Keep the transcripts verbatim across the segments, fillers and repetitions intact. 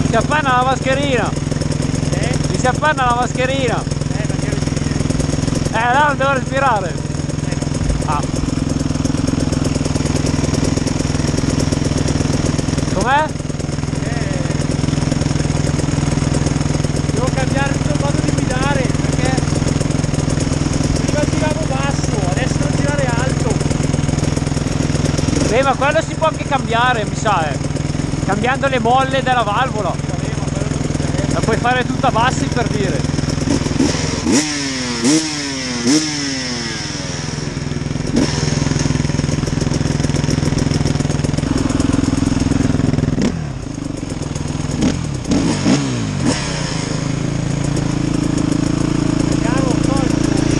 Si appanna la mascherina! Eh? Mi si appanna la mascherina! Eh, perché respiri? Eh, no, non devo respirare! Eh no. Ah! Com'è? Eh, devo cambiare tutto il modo di guidare, perché prima giravo basso, adesso devo girare alto. Beh, ma quello si può anche cambiare, mi sa, eh. Cambiando le molle della valvola. Vabbè, ma quello non mi interessa. La puoi fare tutta bassi, per dire. Cavo, tolgo.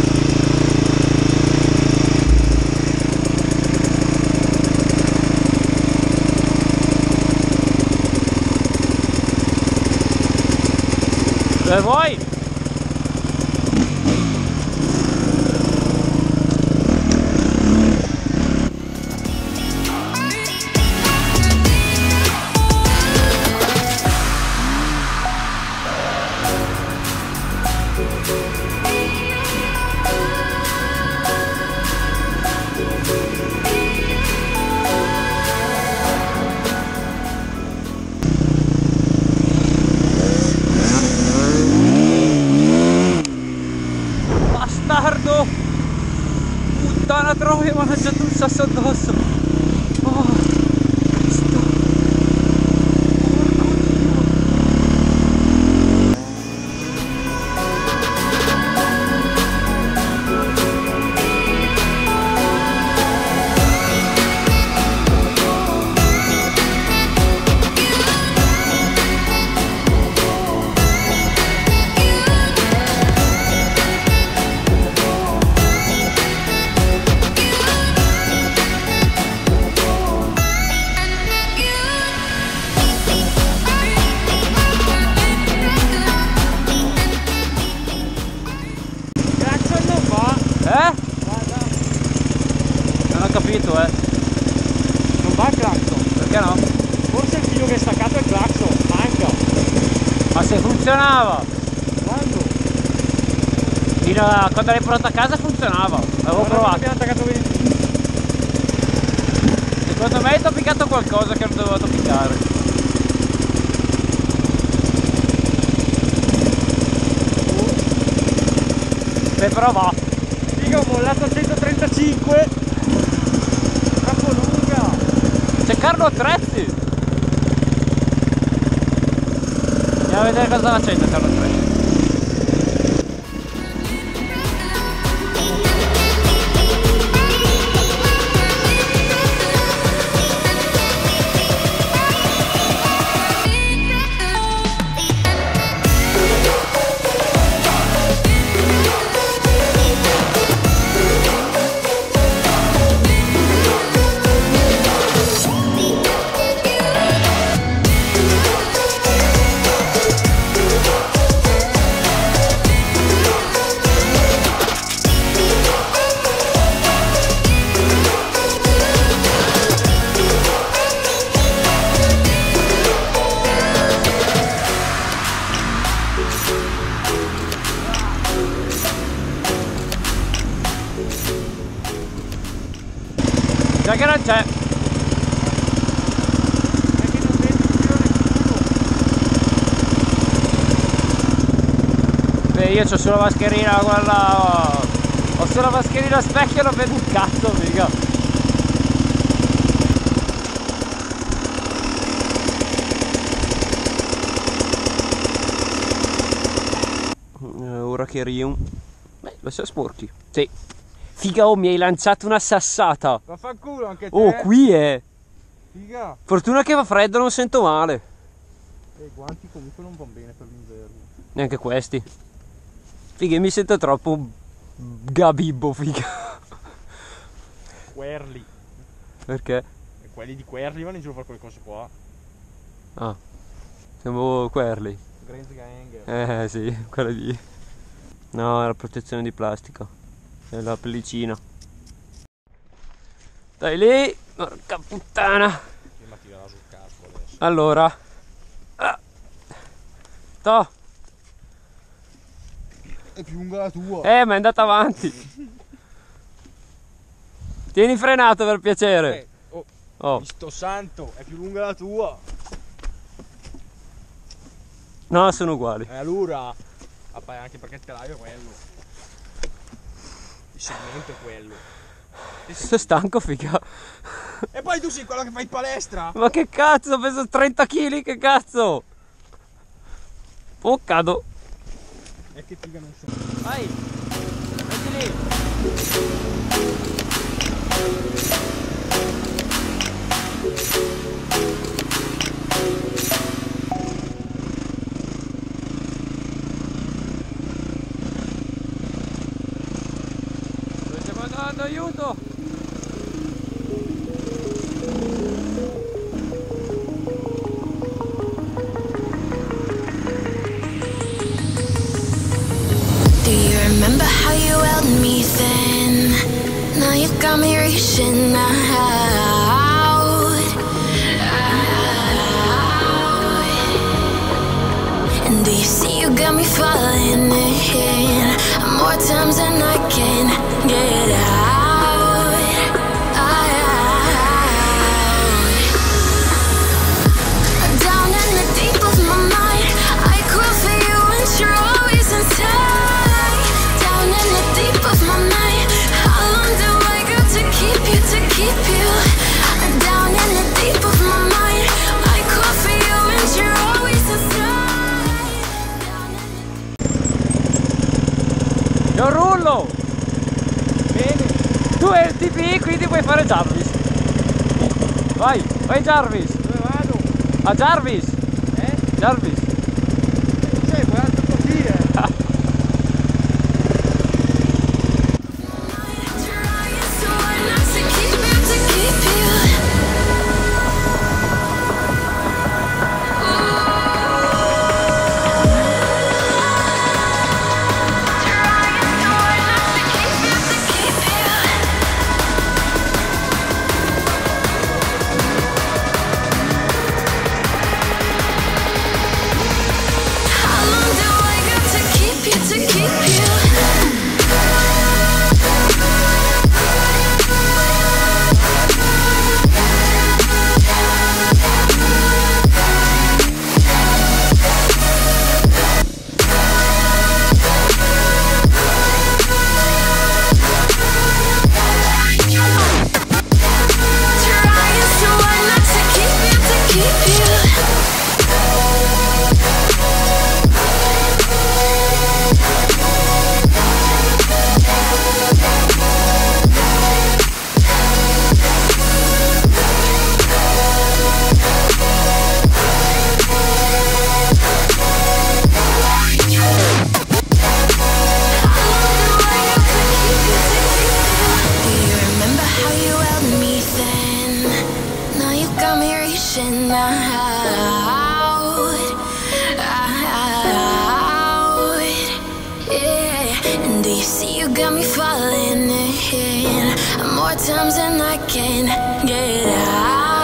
Dove vuoi? Bastardo! Puttana troia, mi ha mangiato un sasso addosso! Oh, Cristo! Porco Dio! Clacson non va. Eh? Guarda, Non ho capito, eh. non va il clacson. Perché no? Forse il filo che è staccato è il clacson, manca. Ma se funzionava! Quando? Fino a quando l'hai portato a casa funzionava, l'avevo Guarda, provato. abbiamo attaccato benissimo. Secondo me ti ho piccato qualcosa che non dovevo piccare. Beh, però va. Figa, ho mollato a centotrentacinque. Troppo lunga. C'è Carlo Attrezzi! Andiamo a vedere cosa sta facendo Carlo Attrezzi. Già che non c'è. Perché non vedi più nessuno. Beh, io c'ho solo la mascherina, quella. Ho solo la mascherina a specchio e non vedo un cazzo, mica. Ora che rium. Beh, lo so sporchi. Sì. Figa, oh, mi hai lanciato una sassata. Vaffanculo anche te. Oh, qui è. Figa. Fortuna che fa freddo, non sento male. E i guanti comunque non vanno bene per l'inverno. Neanche questi. Figa, mi sento troppo gabibbo, figa. Querli. Perché? E quelli di Querli vanno in giro a fare quelle cose qua. Ah, siamo Querli. Grenzganger. Eh sì, quella lì. No, è la protezione di plastica. È la pellicina. Dai lì, porca puttana. Ma ti verrà sul cazzo adesso. Allora. Ah, Toh. È più lunga la tua. Eh, ma è andata avanti. Tieni frenato per piacere. Eh, oh, Oh. sto santo, è più lunga la tua. No, sono uguali. E allora, anche perché il telaio è quello. Il segmento è quello. Sono stanco, figa. E poi tu sei quello che fa in palestra. Ma che cazzo, peso trenta chili, che cazzo? Oh, cado. E che figa non so. Vai, metti lì. Dove stiamo andando? Aiuto! Do you remember how you held me then? Now you got me reaching out, out. And do you see you got me falling in more times than I can get out, out. Down in the deep of my mind, I crawl for you and you're always inside. Down in the deep of my mind, how long do I got to keep you, to keep you? Down in the deep of my mind, I crawl for you and you're always inside. Io rullo! Bene. Tu hai il T P I, quindi puoi fare Jarvis. Vai, vai Jarvis. Dove vado? A Jarvis. Eh? Jarvis. Cos'è? Vuoi altro profilo? Trying so hard not to keep you, to keep you. Trying so hard not to keep you, to keep you. How long do I got to keep you, to keep you? Trying so hard not to keep you, to keep you. Do you remember how you held me then? Now you got me reaching out, out. Yeah. And do you see you got me falling in more times than I can get out?